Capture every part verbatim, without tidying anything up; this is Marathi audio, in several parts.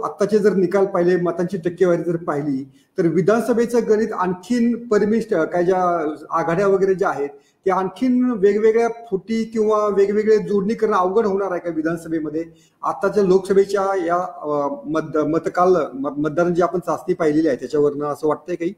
आत्ताचे जर निकाल पाहिले, मतांची टक्केवारी जर पाहिली, तर विधानसभेचं गणित आणखीन परिमिष्ट काय ज्या आघाड्या वगैरे ज्या आहेत त्या आणखीन वेगवेगळ्या फुटी किंवा वेगवेगळे जोडणी करणं अवघड होणार आहे का विधानसभेमध्ये? आताच्या लोकसभेच्या या मत मतकाल मतदान जी आपण चाचणी पाहिलेली आहे त्याच्यावरनं असं वाटतंय काही?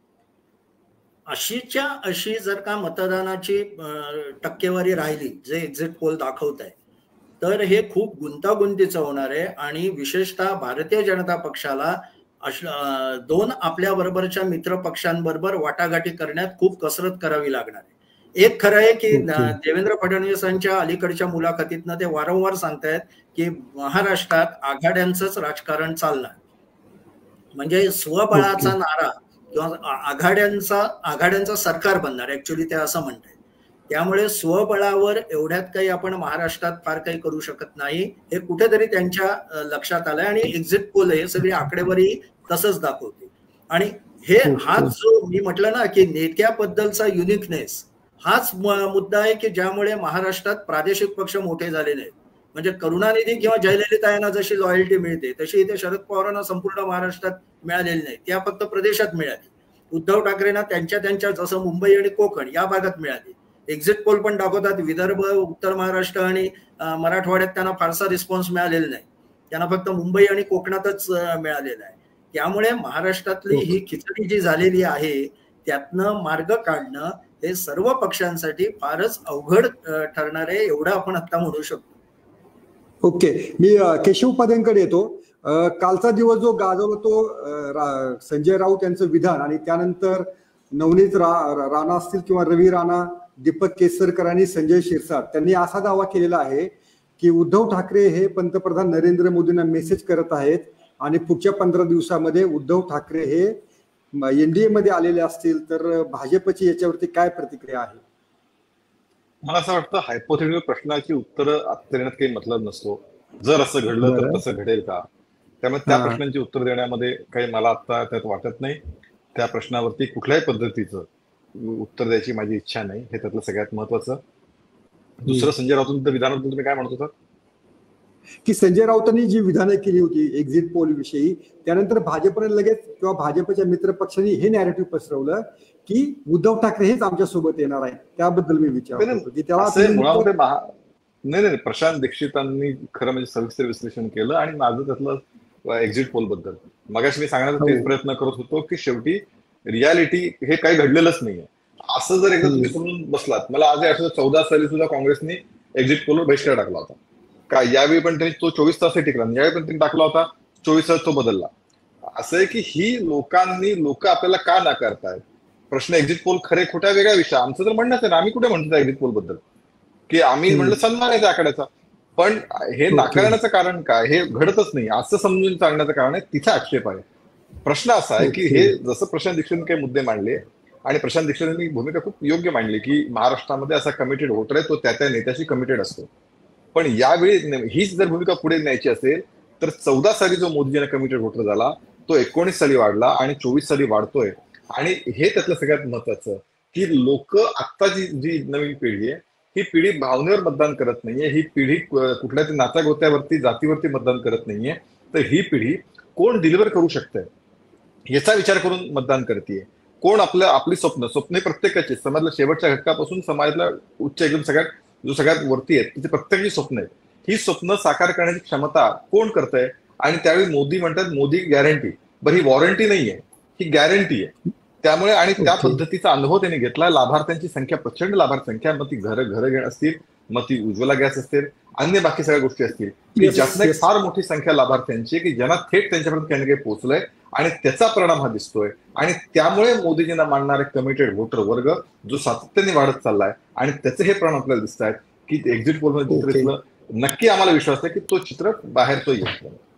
अशीच्या अशी जर का मतदानाची टक्केवारी राहिली जे एक्झिट पोल दाखवत आहे, तर हे खूप गुंतागुंतीचं होणार आहे आणि विशेषतः भारतीय जनता पक्षाला दोन आपल्या बरोबरच्या मित्र पक्षांबरोबर वाटाघाटी करण्यात खूप कसरत करावी लागणार आहे. एक खरं आहे की देवेंद्र फडणवीसांच्या अलीकडच्या मुलाखतीतनं ते वारंवार सांगतायत की महाराष्ट्रात आघाड्यांचंच राजकारण चालणार, म्हणजे स्वबळाचा नारा किंवा आघाड्यांचा आघाड्यांचं सरकार बनणार, ऍक्च्युली ते असं म्हणतात. त्यामुळे स्वबळावर एवढ्यात काही आपण महाराष्ट्रात फार काही करू शकत नाही हे कुठेतरी त्यांच्या लक्षात आलंय आणि एक्झिट पोल हे सगळी आकडेवारी तसंच दाखवते. आणि हे हाच जो मी म्हटलं ना की नेत्याबद्दलचा युनिकनेस हाच मुद्दा आहे की ज्यामुळे महाराष्ट्रात प्रादेशिक पक्ष मोठे झालेले आहेत. म्हणजे करुणानिधी किंवा जयललिता यांना जशी लॉयल्टी मिळते तशी इथे शरद पवारांना संपूर्ण महाराष्ट्रात मिळालेली नाही, त्या फक्त प्रदेशात मिळाली. उद्धव ठाकरेंना त्यांच्या त्यांच्या जसं मुंबई आणि कोकण या भागात मिळाली. एक्झिट पोल पण दाखवतात विदर्भ, उत्तर महाराष्ट्र आणि मराठवाड्यात त्यांना फारसा रिस्पॉन्स मिळालेला नाही, त्यांना फक्त मुंबई आणि कोकणातच मिळालेला आहे. त्यामुळे महाराष्ट्रातली ही खिचडी जी झालेली आहे त्यातनं मार्ग काढणं हे सर्व पक्षांसाठी फारच अवघड ठरणार आहे, एवढं आपण आता म्हणू शकतो. ओके, मी केशव उपाध्यायांकडे येतो. कालचा दिवस जो गाजवला तो संजय राऊत यांचं विधान आणि त्यानंतर नवनीत रा राणा असतील किंवा रवी राणा, दीपक केसरकर आणि संजय शिरसाट त्यांनी असा दावा केलेला आहे की उद्धव ठाकरे हे पंतप्रधान नरेंद्र मोदींना मेसेज करत आहेत आणि पुढच्या पंधरा दिवसामध्ये उद्धव ठाकरे हे एनडीए मध्ये आलेले असतील तर भाजपची याच्यावरती काय प्रतिक्रिया आहे? मला असं वाटतं हायपोथेटिकल प्रश्नाची उत्तरं देण्यात काही मतलब नसतो. जर असं घडलं तर तसं घडेल का, त्यामुळे त्या प्रश्नांची उत्तर देण्यामध्ये काही मला आता त्यात वाटत नाही. त्या प्रश्नावरती कुठल्याही पद्धतीचं उत्तर द्यायची माझी इच्छा नाही, हे त्यातलं सगळ्यात महत्वाचं. दुसरं, संजय राऊतांचं विधानाबद्दल तुम्ही काय म्हणतो सर? की संजय राऊतांनी जी विधानं केली होती एक्झिट पोल विषयी, त्यानंतर भाजपने लगेच किंवा भाजपच्या मित्र पक्षांनी हे नॅरेटिव्ह पसरवलं की उद्धव ठाकरे हेच आमच्या सोबत येणार आहे. त्याबद्दल मी विचारतो की त्याला नाही नाही प्रशांत दीक्षितांनी खरं म्हणजे सविस्तर विश्लेषण केलं आणि माझं त्यातलं एक्झिट पोल बद्दल मगाशी मी सांगण्याचा तेच प्रयत्न करत होतो की शेवटी रियालिटी हे काही घडलेलंच नाहीये. असं जर एकदा तुम्ही समजून बसलात, मला आज आठवतं चौदा साली सुद्धा काँग्रेसने एक्झिट पोलवर बहिष्कार टाकला होता का, यावेळी पण त्यांनी तो चोवीस तास टिकला, यावेळी पण त्यांनी टाकला होता, चोवीस तास तो बदलला. असं आहे की ही लोकांनी लोक आपल्याला का नाकारतायत प्रश्न. एक्झिट पोल खरे खोट्या वेगळा विषय, आमचं तर म्हणणंच आहे ना, आम्ही कुठे म्हणतो एक्झिट पोल बद्दल की आम्ही म्हणलं सन्मान आहे त्या आकड्याचा, पण हे नाकारण्याचं कारण काय हे घडतच नाही असं समजून सांगण्याचं कारण आहे, तिथे आक्षेप आहे. प्रश्न असा आहे की हे जसं प्रशांत दीक्षितने काही मुद्दे मांडले आणि प्रशांत दीक्षितने भूमिका खूप योग्य मांडली की महाराष्ट्रामध्ये असा कमिटेड वोटर आहे तो त्या त्या नेत्याशी कमिटेड असतो. पण यावेळी हीच जर भूमिका पुढे न्यायची असेल तर चौदा साली जो मोदीजींना कमिटेड वोटर झाला तो एकोणीस साली वाढला आणि चोवीस साली वाढतोय. आणि हे त्यातलं सगळ्यात महत्वाचं की लोक आत्ताची जी नवीन पिढी आहे ही पिढी भावनेवर मतदान करत नाहीये, ही पिढी कुठल्या तरी नात्यागोत्यावरती जातीवरती मतदान करत नाहीये, तर ही पिढी कोण डिलिव्हर करू शकतंय याचा विचार करून मतदान करते. कोण आपलं आपली स्वप्न स्वप्ने प्रत्येकाची समाजाला शेवटच्या घटकापासून समाजाला उच्च एकदम सगळ्यात जो सगळ्यात वरती आहे तिथे प्रत्येकाची स्वप्न आहेत, ही स्वप्न साकार करण्याची क्षमता कोण करतंय. आणि त्यावेळी मोदी म्हणतात मोदी गॅरंटी, बरं ही वॉरंटी नाहीये, ही गॅरंटी आहे. त्यामुळे आणि त्या पद्धतीचा अनुभव त्यांनी घेतला. लाभार्थ्यांची संख्या प्रचंड लाभार्थी संख्या, मग ती घरं घरं घेणं असतील, मग ती उज्ज्वला गॅस असतील, अन्य बाकी सगळ्या गोष्टी असतील, की ज्यातनं एक फार मोठी संख्या लाभार्थ्यांची की ज्यांना थेट त्यांच्यापर्यंत काही ना काही पोहोचलंय आणि त्याचा परिणाम हा दिसतोय. आणि त्यामुळे मोदीजींना मानणारे कमिटेड वोटर वर्ग जो सातत्याने वाढत चाललाय आणि त्याचे हे परिणाम आपल्याला दिसत आहेत की एक्झिट पोलमध्ये नक्की आम्हाला विश्वास आहे की तो चित्र बाहेर तो येतो.